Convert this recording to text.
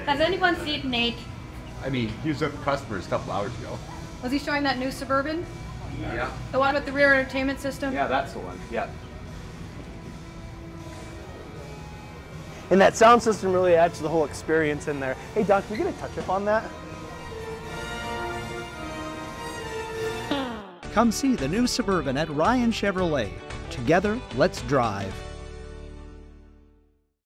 Has anyone seen Nate? I mean, he was with customers a couple hours ago. Was he showing that new Suburban? Yeah. The one with the rear entertainment system? Yeah, that's the one. Yeah. And that sound system really adds to the whole experience in there. Hey Doc, you're gonna touch up on that? Come see the new Suburban at Ryan Chevrolet. Together, let's drive.